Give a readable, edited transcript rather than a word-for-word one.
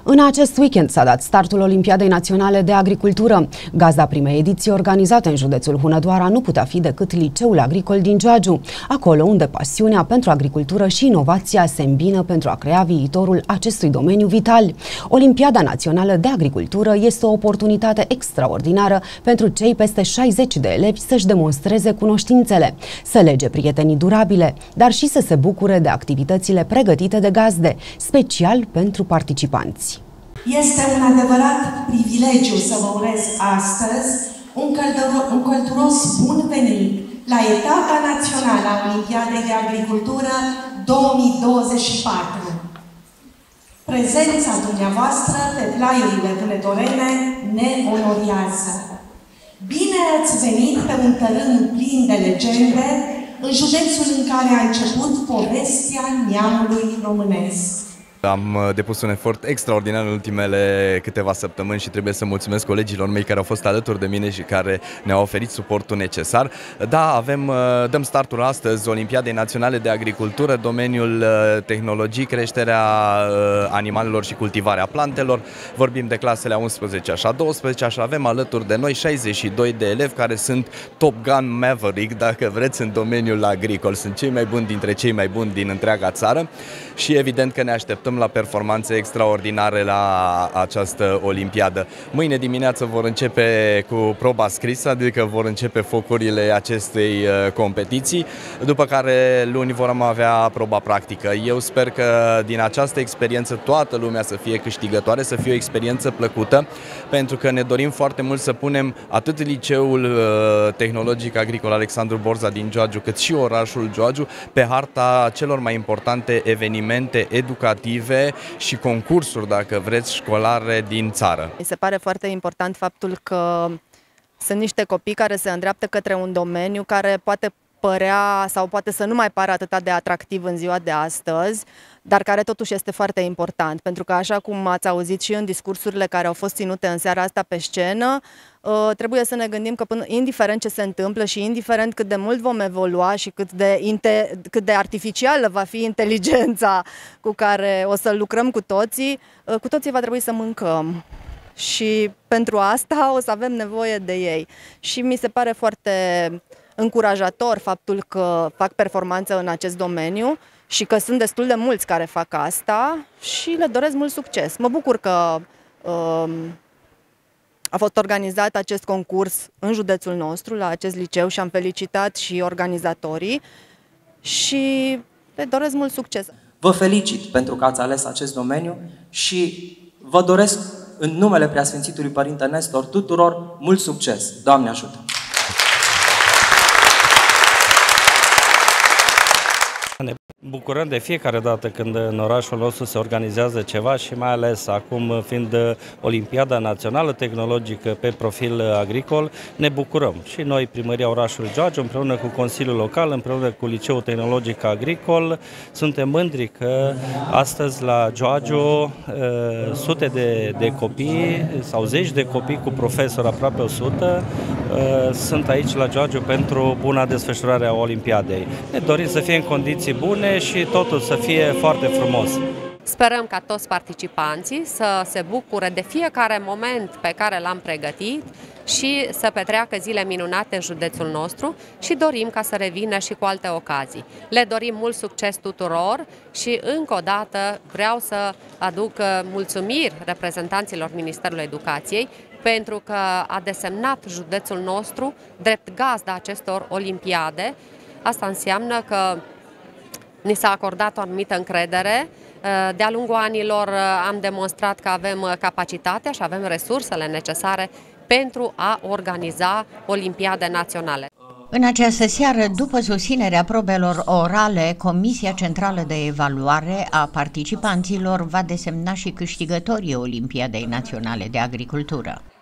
În acest weekend s-a dat startul Olimpiadei Naționale de Agricultură. Gazda primei ediții organizate în județul Hunedoara nu putea fi decât Liceul Agricol din Giurgiu, acolo unde pasiunea pentru agricultură și inovația se îmbină pentru a crea viitorul acestui domeniu vital. Olimpiada Națională de Agricultură este o oportunitate extraordinară pentru cei peste 60 de elevi să-și demonstreze cunoștințele, să lege prietenii durabile, dar și să se bucure de activitățile pregătite de gazde, special pentru participanți. Este un adevărat privilegiu să vă urez astăzi un călduros bun venit la etapa națională a Olimpiadei de Agricultură 2024. Prezența dumneavoastră pe plaiurile hunedorene ne onoriază. Bine ați venit pe un tărâm plin de legende, în județul în care a început povestea neamului românesc. Am depus un efort extraordinar în ultimele câteva săptămâni și trebuie să mulțumesc colegilor mei care au fost alături de mine și care ne-au oferit suportul necesar. Da, dăm startul astăzi Olimpiadei Naționale de Agricultură, domeniul tehnologii, creșterea animalelor și cultivarea plantelor. Vorbim de clasele a 11-a și a 12-a și avem alături de noi 62 de elevi care sunt Top Gun Maverick, dacă vreți, în domeniul agricol. Sunt cei mai buni dintre cei mai buni din întreaga țară și evident că ne așteptăm la performanțe extraordinare la această olimpiadă. Mâine dimineață vor începe cu proba scrisă, adică vor începe focurile acestei competiții, după care luni vom avea proba practică. Eu sper că din această experiență toată lumea să fie câștigătoare, să fie o experiență plăcută, pentru că ne dorim foarte mult să punem atât Liceul Tehnologic Agricol Alexandru Borza din Giurgiu, cât și orașul Giurgiu pe harta celor mai importante evenimente educative și concursuri, dacă vreți, școlare din țară. Mi se pare foarte important faptul că sunt niște copii care se îndreaptă către un domeniu care poate părea sau poate să nu mai pară atât de atractiv în ziua de astăzi, dar care totuși este foarte important, pentru că așa cum ați auzit și în discursurile care au fost ținute în seara asta pe scenă, trebuie să ne gândim că indiferent ce se întâmplă și indiferent cât de mult vom evolua și cât de artificială va fi inteligența cu care o să lucrăm cu toții va trebui să mâncăm. Și pentru asta o să avem nevoie de ei. Și mi se pare foarte încurajator faptul că fac performanță în acest domeniu și că sunt destul de mulți care fac asta și le doresc mult succes. Mă bucur că a fost organizat acest concurs în județul nostru, la acest liceu, și am felicitat și organizatorii și le doresc mult succes. Vă felicit pentru că ați ales acest domeniu și vă doresc în numele Preasfințitului Părinte Nestor tuturor mult succes. Doamne ajută! Ne bucurăm de fiecare dată când în orașul nostru se organizează ceva și mai ales acum fiind Olimpiada Națională Tehnologică pe profil agricol, ne bucurăm. Și noi, Primăria Orașului Giurgiu, împreună cu Consiliul Local, împreună cu Liceul Tehnologic Agricol, suntem mândri că astăzi la Giurgiu sute de copii sau zeci de copii cu profesori, aproape 100, sunt aici la Giurgiu pentru buna desfășurare a Olimpiadei. Ne dorim să fie în condiții bune și totul să fie foarte frumos. Sperăm ca toți participanții să se bucure de fiecare moment pe care l-am pregătit și să petreacă zile minunate în județul nostru și dorim ca să revină și cu alte ocazii. Le dorim mult succes tuturor și încă o dată vreau să aduc mulțumiri reprezentanților Ministerului Educației pentru că a desemnat județul nostru drept gazda acestor olimpiade. Asta înseamnă că ni s-a acordat o anumită încredere. De-a lungul anilor am demonstrat că avem capacitatea și avem resursele necesare pentru a organiza olimpiade naționale. În această seară, după susținerea probelor orale, Comisia Centrală de Evaluare a participanților va desemna și câștigătorii Olimpiadei Naționale de Agricultură.